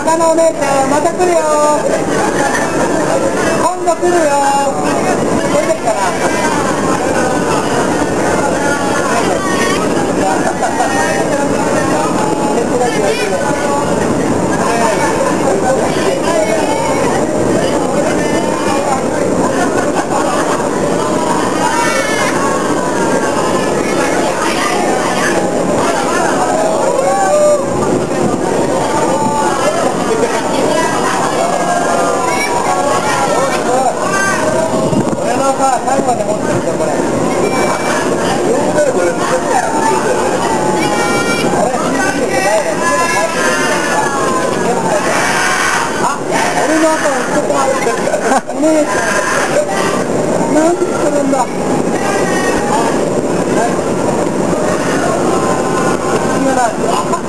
他のお姉ちゃんまた来るよ。今度来るよ。出てるかな。最後まで持ってるぞこれ。あ、俺の後に来た。お姉ちゃん。何してるんだ。あ、はい。